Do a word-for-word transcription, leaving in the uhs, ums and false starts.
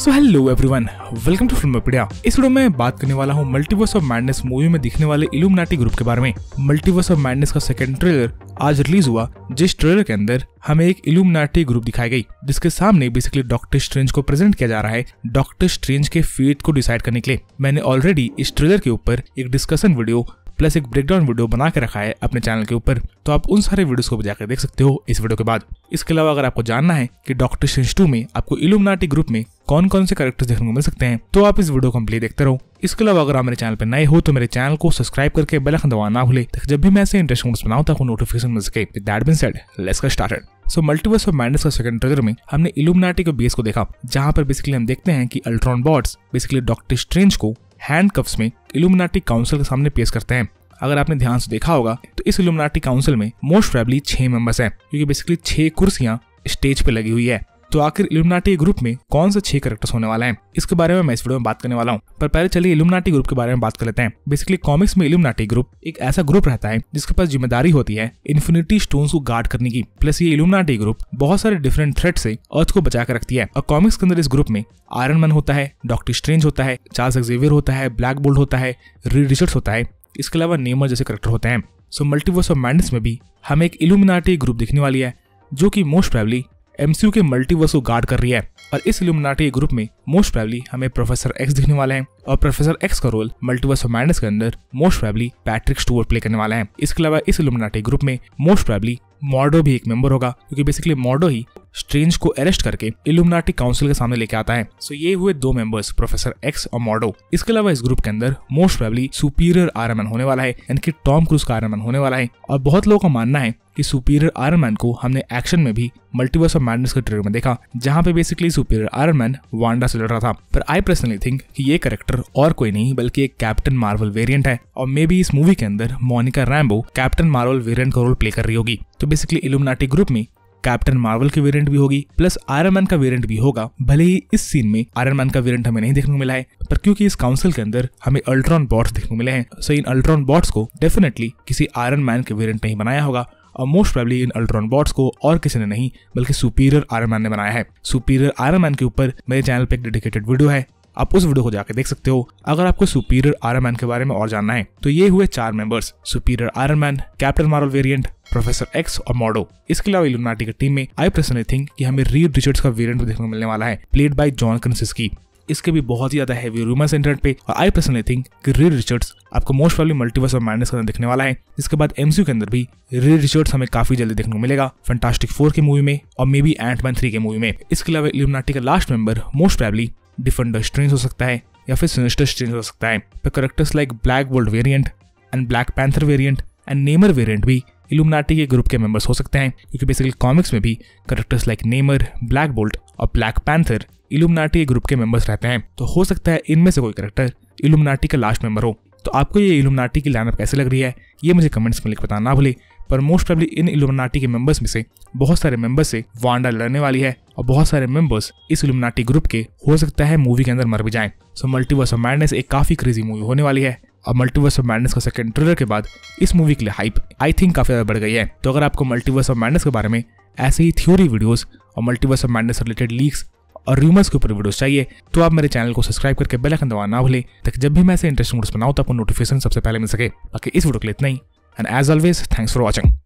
So hello everyone, welcome to Filmopedia. इस वीडियो में बात करने वाला हूँ मल्टीवर्स ऑफ मैडनेस मूवी में दिखने वाले इल्यूमिनाटी ग्रुप के बारे में। मल्टीवर्स ऑफ मैडनेस का सेकंड ट्रेलर आज रिलीज हुआ, जिस ट्रेलर के अंदर हमें एक इल्यूमिनाटी ग्रुप दिखाई गई, जिसके सामने बेसिकली डॉक्टर स्ट्रेंज को प्रेजेंट किया जा रहा है डॉक्टर स्ट्रेंज के फेट को डिसाइड करने के लिए। मैंने ऑलरेडी इस ट्रेलर के ऊपर एक डिस्कशन वीडियो प्लस एक ब्रेकडाउन वीडियो बना के रखा है अपने चैनल के ऊपर, तो आप उन सारे वीडियोस को भी जाकर देख सकते हो इस वीडियो के बाद। इसके अलावा अगर आपको जानना है कि डॉक्टर स्ट्रेंज टू में आपको इल्यूमिनाटी ग्रुप में कौन कौन से कैरेक्टर्स देखने को मिल सकते हैं, तो आप इस वीडियो कंप्लीट देखते रहो। इसके अलावा अगर आप मेरे चैनल पर नए हो तो मेरे चैनल को सब्सक्राइब करके बेल आइकन दबाना ना भूले, ताकि जब भी मैं ऐसे इंटरेस्टिंग वीडियोस बनाऊं तो नोटिफिकेशन मिल सके। With that being said, let's get started. So Multiverse of Madness का सेकंड ट्रेलर में हमने इल्यूमिनाटी के बेस को देखा, जहां पर बेसिकली हम देखते हैं कि Ultron bots basically Doctor Strange को हैंडकफ्स में इल्यूमिनाटी काउंसिल के सामने पेश करते हैं। अगर आपने ध्यान से देखा होगा तो इस इल्यूमिनाटी काउंसिल में मोस्ट प्रोबेबली छह मेंबर्स हैं, क्योंकि बेसिकली छह कुर्सियां स्टेज पे लगी हुई है। तो आखिर इल्यूमिनाटी ग्रुप में कौन से छह कैरेक्टर्स होने वाले हैं, इसके बारे में मैं इस वीडियो में बात करने वाला हूं। पर पहले चलिए इल्यूमिनाटी ग्रुप के बारे में बात कर लेते हैं। बेसिकली कॉमिक्स में इल्यूमिनाटी ग्रुप एक ऐसा ग्रुप रहता है जिसके पास जिम्मेदारी होती है इन्फिनिटी स्टोन्स को गार्ड करने की। प्लस ये इल्यूमिनाटी ग्रुप बहुत सारे डिफरेंट थ्रेट से अर्थ को बचा कर रखती है। और कॉमिक्स के अंदर इस ग्रुप में आयरन मैन होता है, डॉक्टर स्ट्रेंज होता है, चार्ल्स एक्सेवियर होता है, ब्लैक बोल्ट होता है, रीड रिचर्ड्स होता है, इसके अलावा नेमर जैसे कैरेक्टर होते हैं। सो मल्टीवर्स ऑफ मैडनेस में भी हमें एक इल्यूमिनाटी ग्रुप दिखने वाली है, जो कि मोस्ट प्रोबेबली एमसीयू के मल्टीवर्स को गार्ड कर रही है। और इस इल्यूमिनाटी ग्रुप में मोस्ट प्रोबेबली हमें प्रोफेसर एक्स दिखने वाले हैं, और प्रोफेसर एक्स का रोल मल्टीवर्स ऑफ मैडनेस के अंदर most probably Patrick Stewart play करने वाला है। इसके अलावा इस इल्यूमिनाटी ग्रुप में मोस्ट प्रोबेबली मॉर्डो भी एक मेंबर होगा, क्योंकि बेसिकली मॉर्डो ही स्ट्रेंज को अरेस्ट करके इल्यूमिनाटी काउंसिल के सामने लेके आता है। सो ये हुए दो मेंबर्स, प्रोफेसर एक्स और मॉर्डो। इसके अलावा इस ग्रुप के अंदर most probably Superior Iron Man होने वाला है, यानी कि टॉम क्रूज का आयरन मैन होने वाला है। और बहुत लोगों का मानना है कि सुपीरियर आयरन मैन को हमने एक्शन में भी मल्टीवर्स ऑफ मैडनेस के ट्रेलर में देखा, जहां पे basically Superior Iron Man Wanda से लड़ रहा था। पर आई पर्सनली थिंक कि ये कैरेक्टर और कोई नहीं बल्कि एक कैप्टन मार्वल वेरिएंट है, और मे बी इस मूवी के अंदर Monica Rambeau Captain Marvel variant का रोल प्ले कर रही होगी। तो बेसिकली इल्यूमिनाटी ग्रुप में कैप्टन मार्वल की वेरिएंट भी होगी, प्लस आयरन मैन का वेरिएंट भी होगा। भले ही इस सीन में आयरन मैन का वेरिएंट हमें नहीं देखने को मिला है, पर क्योंकि इस काउंसिल के अंदर हमें अल्ट्रॉन बॉट्स देखने को मिले हैं, सो इन अल्ट्रॉन बॉट्स को डेफिनेटली किसी आयरन मैन के वेरिएंट ने ही बनाया होगा। और मोस्ट प्रोबेबली इन अल्ट्रॉन बॉट्स को और किसी ने नहीं बल्कि सुपीरियर आयरन मैन ने बनाया है। सुपीरियर आयरन मैन के ऊपर मेरे चैनल पे एक डेडिकेटेड वीडियो है, आप उस वीडियो को जाकर देख सकते हो अगर आपको सुपीरियर आयरन मैन के बारे में और जानना है। तो ये हुए चार members, Superior Iron Man, Captain Marvel variant, professor X और मॉर्डो। इसके अलावा इल्यूमिनाटी की टीम में आई पर्सनली थिंक कि हमें रीड रिचर्ड्स का वेरिएंट देखने को मिलने वाला है, प्लेड बाय जॉन क्रासिस्की। इसके भी बहुत ही ज्यादा हैवी रूमर्स इंटरनेट पे, और आई पर्सनली थिंक कि रीड रिचर्ड्स आपको most probably Multiverse of Madness के अंदर दिखने वाला है। इसके बाद एमसीयू के अंदर भी रीड रिचर्ड्स हमें काफी जल्दी देखने को मिलेगा, फैंटास्टिक फोर की मूवी में और मे बी एंटमैन थ्री के मूवी में। इसके अलावा इल्यूमिनाटी का last member most probably Defender Strange हो सकता है या फिर सिनिस्टर स्ट्रेंज हो सकता है। पर characters like Black Bolt variant and Black Panther variant and Namor variant भी इल्यूमिनाटी के ग्रुप के मेंबर्स हो सकते हैं, क्योंकि बेसिकली कॉमिक्स में भी characters like Namor, Black Bolt और ब्लैक पैंथर इल्यूमिनाटी ग्रुप के मेंबर्स रहते हैं। तो हो सकता है इनमें से कोई कैरेक्टर इल्यूमिनाटी का लास्ट मेंबर हो। तो आपको ये इल्यूमिनाटी की लाइनअप कैसे लग रही है, ये मुझे कमेंट्स में लिख बताना ना भूले। पर मोस्ट प्रोबेबली इन इल्यूमिनाटी के मेंबर्स में से बहुत सारे मेंबर्स से वांडा लड़ने वाली है, और बहुत सारे मेंबर्स इस इल्यूमिनाटी ग्रुप के हो सकता है मूवी के अंदर मर भी जाएं। सो मल्टीवर्स ऑफ मैडनेस एक काफी क्रेजी मूवी होने वाली है, और मल्टीवर्स ऑफ मैडनेस का सेकंड ट्रेलर के बाद इस मूवी के लिए हाइप आई थिंक काफी ज्यादा बढ़ गई है। तो अगर आपको मल्टीवर्स ऑफ मैडनेस के बारे में ऐसे ही थ्योरी वीडियोस और Multiverse of Madness related leaks और रूमर्स के ऊपर वीडियोस चाहिए, तो आप मेरे चैनल को सब्सक्राइब करके बेल आइकन दबाना ना भूलें, ताकि जब भी मैं ऐसे इंटरेस्टिंग वीडियोस बनाऊं तो आपको नोटिफिकेशन सबसे पहले मिल सके। बाकी इस वीडियो के लिए इतना ही, and as always thanks for watching.